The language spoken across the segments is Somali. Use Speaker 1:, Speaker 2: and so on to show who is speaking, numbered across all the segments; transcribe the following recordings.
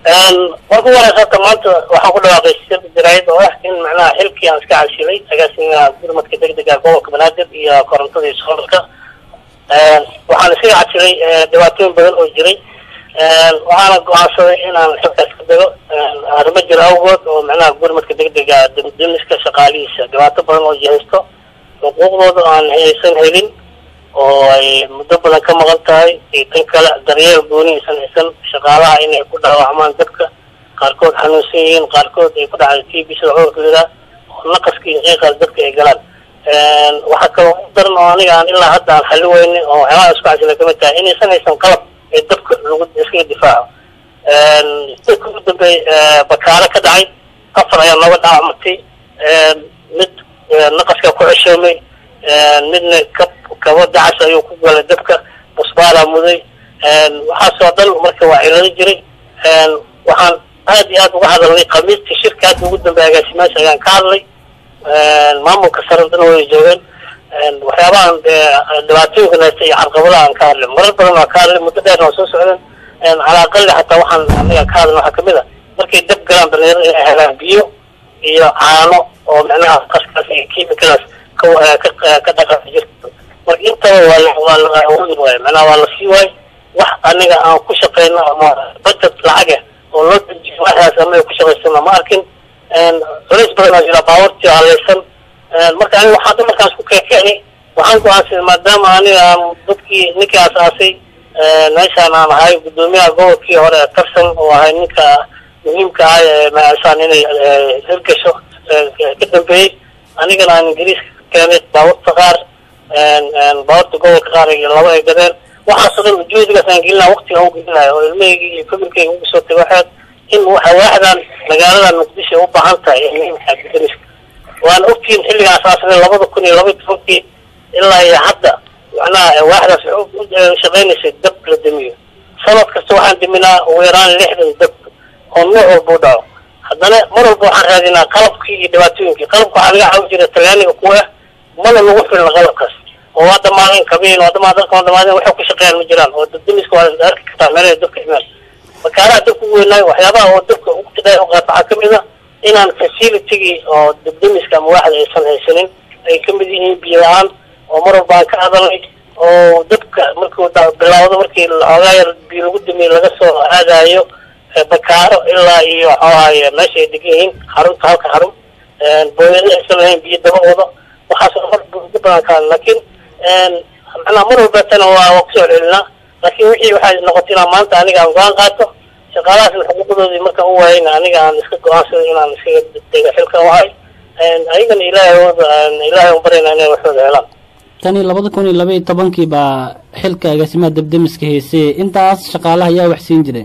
Speaker 1: marka wanaagsan maanta waxaan ku dhawaaqay shirka jaraa'id oo ah in macnaha xilkii aan iska cashilay agaasimaha gurmadka degdega gobolka banaadir iyo korontada iyo solarka waxaan iska cashilay dhibaatooyin badan oo jiray waxaana go'aansaday inaan xilkaas ka dago arrimo jira awgood oo macnaha gurmadka degdega dimiska shaqaalihiisa dhibaato badan oo jihaysto xuquuqdooda aan haysan helin oo ay muddo badan ka maqan tahay iyo tan kale daryeel gooni aysan haysan shaqaalaha inay ku dhaawacmaan dadka qaarkood xanuunsan yihiin qaarkood ay ku dhacday TB sida cudurka lidaa oo naqaska iyo qiiqaas dadka ay galaan waxaa kaloo u daran oo aniga aan ilaa hadda aan xalli weynin oo waxyaabaha isku cashila kamid tahay inaysan haysan qalab ee dabka lagu iskaga difaaco dadka ugu dambeey bakaaro ka dhacay 4 ayaa nooga dhaawacmatay mid naqaska ku ceshoomay midna kabo dacas ayuu ku galay dabka busbaala muday waxaasoo dhan marka waa cilado jiray waxaan aad iyo aad uga hadalnay khamiistii shirkaas ugu dambeeyay agaasimayaasha ayaan ka hadlay maamulka sare dhan way joogeen waxyaabahan dhibaatooyinka haysta iyo carqabadaha aan ka hadlay marar badan waa ka hadlay muddo dheer waa soo socdeen calaa aqali xataa waxaan aniga ka hadlay waxaa kamid a markay dab galaan dhalinyarada inay helaan biyo iyo caano oo macnaha qaskaas iyo kiimikadaas ka dhaqan jirta marka intaba waa la awoodi waayo macnaha waa la sii waayo wax aniga aan ku shaqeyno ama budget lacag ah oo loo dejiyo waxaas anaga ku shaqaysana ma arkin culays badan oo jira baawartii halaysan marka aniga waxaan markaas ku keenay waxaan go'aansaday maadaama aniga dadkii ninkii aasaasay meeshaan aan ahay gudoomiyaha gobolkii hore tarsan oo ahay ninka muhiimka ah ee maasaan inay hirgasho ka dambeeyey anigana aan ingiriiska keenay baawarta qaar baawarta gobolka qaar iyo laba ay gadeen waxaasoo dhan ujeedigaas aan gelinaa waqtiga u gelinayo oo ilmahaygi iyo familkayga ugu soo tagay waxaad in waaxdan magaalada muqdisho ay u baahan tahay ee muhiimka degdemiska waana ogtiin xilliga asaasnay 2012 ilaa iyo hadda macnaha waaxdaas waxay u shaqeynaysay dab la damiyo sanad kasta waxaan daminaa ugu yaraan 60 dab oo nooc walba u dhaco haddana mar walba waxaan raadinaa qalabkii iyo dhibaatooyinkii qalabka waxaa laga caawin jiray talyaaniga kuwa ah mana lagu filna qalabkaas oo waa dhammaadeen kabiin waa dhammaadeen waxay ku shaqeeyaan ma jiraan oo damiska waa arki kartaa meelaha dabka imaan bakaaraha dabka ugu weynaayo waxyaabaha oo dabka ugu tidaayo u qaata waxaa kamid a inaan facilitygii oo damiska ama waaxda aysan haysanin ay kamid yihiin biyo la-aan oo mar walba aan ka hadalnay oo dabka markuu bilaawdo markii xoogaa yar biyo lagu damiye laga soo aadayo bakaaro ilaa iyo waxawaaye meesha ay degan yihiin xarunta halka xarun booyada aysan lahayn biyo daba wado waxaasoo mar badan ka hadla laakiin macnaha mar walba tana waa kusoo celinaa laakiin wixii waxay noqotay inaan maanta aniga aan go-aan qaato shaqaalahaasna xuquuqdoodii markaan u waayayna aniga aan iska go-aansado inaan iskaga dega xilka wahay ayagana ilaahay u barayna inay waxooda helaan
Speaker 2: tani 2012 baa xilka agaasimaha dabdamiska heysay intaas shaqaalaha ayaa wax siin jiray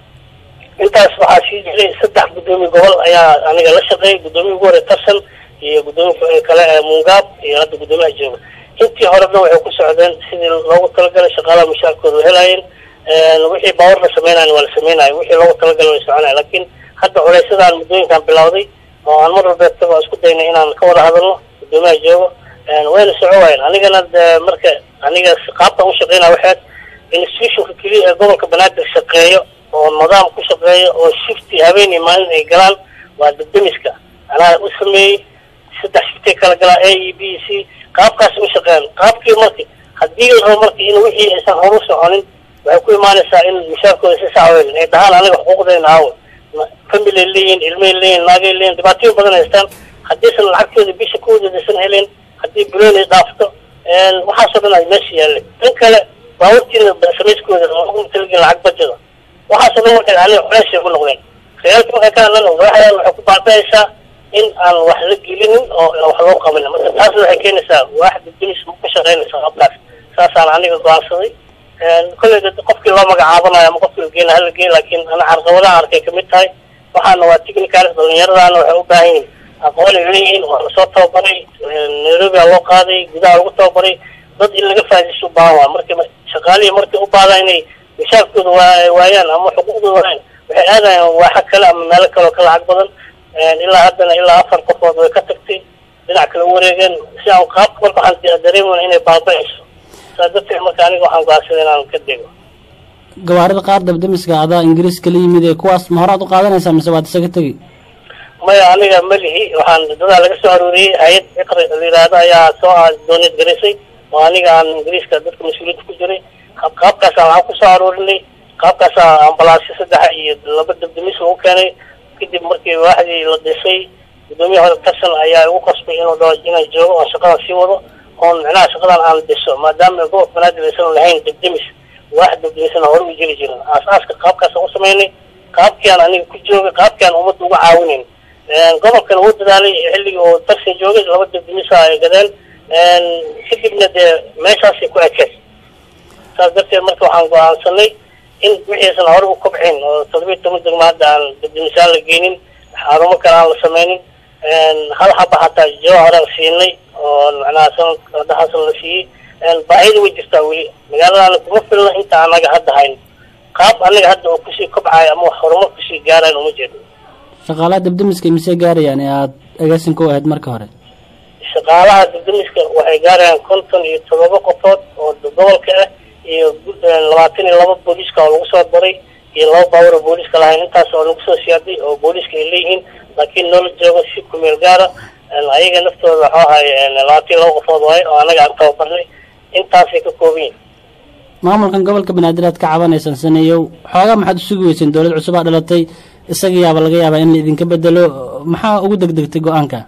Speaker 1: intaas waxaa sii jiray 3 gudoomiye gobol ayaa aniga la shaqeeyay gudoomiye ugu hore tarsan iyo gudoomiye kale mungaab iyo hadda gudoomiyaha jooga intii horena waxay ku socdeen sidii loogu talagalay shaqaalaha mushaarkooda helayeen wixii baawar la sameynaayo waa la sameynaayo wixii loogu talagalay way soconaya laakiin hadda culaysadaan muddooyinkaan bilowday oo aan mar walbeetaba isku daynay inaan ka wada hadalno gudoomiyaha joogo wayna soco waayeen anigana marka aniga qaabka u shaqeynaa waxaad institutionka keliya ee gobolka banaadir shaqeeyo oo nidaam ku shaqeeyo oo shifti habeenii maalin ay galaan waa degdemiska anaa u sameeyey 3 shifti kala galaa A E B C qaabkaas u shaqeeyaan qaabkii markii haddii la rabo markii in wixii aysan horu soconin waxay ku imaanaysaa in mushaarkooda si saaweyn ay dhahaan aniga xuquuqdeena aawo family leeyihiin ilmay leeyihiin naagay leeyihiin dhibaatooyin badan haystaan haddiisan lacagtooda bisha kuwadaysan helin haddii biloon ay dhaafto waxaasoo dhan ay meesha yaalay tan kale baawartiina samayskooda loogu talagin lacag bajada waxaasoo dhan waxay aniga culaysay ku noqdeen khiyaalka markay ka hadlan waxay ku baaba'aysaa in aan wax la gelinin oo wax loo qabanin marka taasna waxay keenaysaa waaxda dinis ma ku shaqeynaysa qabkaas saasaan aniga go-aansaday kolleyda qofkii loo magacaabanayo ama qofkii geena hala geey laakiin ana carqabadaha arkay kamid tahay waxaana waa technical dhalinyaradaana waxay u baahan yihiin aqoon ay leeyihiin waa lasoo tababaray Nairobi loo qaaday gudaha lagu tababaray dad in laga faa'iideysto baahan waa markii shaqaalihii markii u baahda inay mushaarkooda waayaan ama xuquuqdooda waayaan waxay aadayaan waaxa kale ama meelo kale oo ka lacag badan ilaa haddana ilaa 4 qofood way ka tagtay dhinac kale u wareegeen si aan qaabka marka waxaan dareemayna inay baaba'ayso saa darteed marka aniga waxaan go'aansaday inaan ka dego
Speaker 2: gawaarida qaar dabdamiska adaa ingiriiska la yimid ee kuwaas ma horaad u qaadanaysaa mise waad isaga tegi
Speaker 1: maya aniga malihi waxaan dadaa laga soo aruuriyey hay-ad iqri la yidhaahdo ayaa soo dooneed garaysay oo aniga aan ingiriiska dadka mas-uuliyiinta ku jiray qaabkaasaan waxaan kusoo aruurinay qaabkaasaa ambalaasyo 3 iyo 2 dabdamis lagu keenay kadib markii waaxdii la dhisay gudoomiyaha hore tarsan ayaa ugu qasbay inaan joogo oo shaqadan sii wado oon macnaha shaqadan aan dhiso maadaama gobolka banaadir aysan lahayn dabdamis waaxd dabdamisna hore u jiri jirin aasaaska qaabkaasaan u samaynay qaabkiaan aniga ku joogay qaabkiaan ummadda uga caawinayn gobolkan uu dadaalay xilligii oo tarsan joogay 2 dabdamisa ay gadeen kadibna dee meeshaasay ku ekeen saas darteed marka waxaan go-aansanay in wixiisan hore u kobcin oo 17 degmo hadda aan dabdamisaan la geenin xarumo kale aan la sameynin hal xaba hataa jawharaan siinay oo macnaha sanadhaxaasan la siiyey baahida way jirtaa weli magaaladaana kuma filna inta anaga hadda hayn qaab anaga hadda oo kusii kobcayo ama wax horumar kusii gaarayn uma jeedo
Speaker 2: shaqaalaha dabdamiska imise gaarayaan ee aad agaasinka u ahayd marka hore
Speaker 1: shaqaalaha dabdamiska waxay gaarayaan 57 qofood oo gobolka ah iyo 22 booliiska oo lagu soo daray iyo 2 baawar booliiska lahayn intaas oo lagu soo siyaaday oo booliiska ay leeyihiin laakiin nolol joogo si ku meel gaara ayaga naftooda waxa ahay 22 qofood waay oo anaga aan tababarnay intaasay ka kooban
Speaker 2: maamulkan gobolka banaadir aad ka cabanaysan saneeyow xoogaa maxaad u sugi weyseen dowlad cusub aa dhalatay isaga yaaba laga yaabaa in la idinka bedelo maxaa ugu degdegtay go-aanka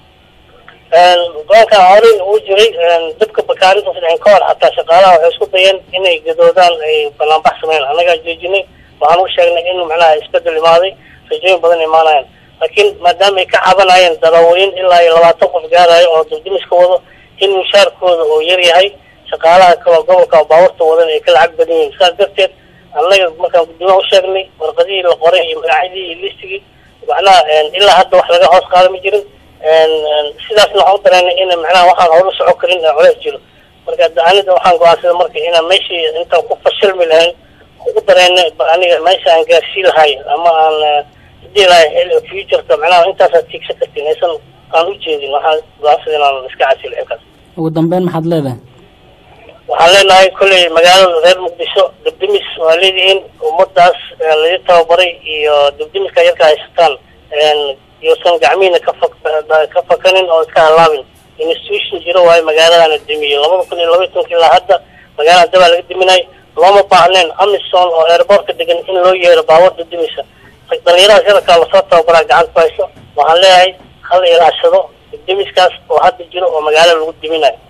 Speaker 1: go-aanka horey uu jiray dadka bakaarinta sadexin ka hor xataa shaqaalaha waxay isku dayeen inay gadoodaan ay banaanbax sameeyaan annagaa joojinay waxaan u sheegnay in macnaha isbedel imaaday rajooyin badan imaanayaan laakiin maadaama ay ka cabanayeen darawaliin ilaa iyo 20 qof gaarayo oo dabdamiska wado in mushaarkooda oo yar yahay shaqaalaha kale gobolka baawarta wadan ay ka lacag badan yihiin saas darteed annaga markaan gudoomiyaha u sheegnay warqadihii la qoray iyo magacyadii iyo listigii macnaha ilaa hadda wax laga hoos qaada ma jirin sidaasna waxaan u dareennay in macnaha waxaan howlu soco karin ee culays jiro marka anida waxaan go-aansaday marka inaan meeshii intaan ku fashilmi lahayn ugu dareennay aniga meesha aan gaarsii lahay ama aan hadii lahay futureka macnaha intaasaad tiigsan kartiin aysan aan u jeedin waxaan go-aansaday inaan iska casilo xilkaas
Speaker 2: ugu dambeyn maxaad leedahay
Speaker 1: waxaan leenahay kolley magaalada reer muqdisho dabdamis waa leedihiin ummadaas laga tababaray iyo dabdamiska yarka haysataan iyosan gacmihiina ka fakanin oo iska halaabin institution jiro waayo magaaladana damiyo 2012 ilaa hadda magaalada dabaa laga diminay looma baahneen amison oo airportka degan in loo yeero baawar dabdamisa dhalinyarada yarkaa lasoo tababaraa gacanta ku hayso waxaan leeyahay hal ilaashado dabdamiskaas oo hadda jiro oo magaalada lagu diminayo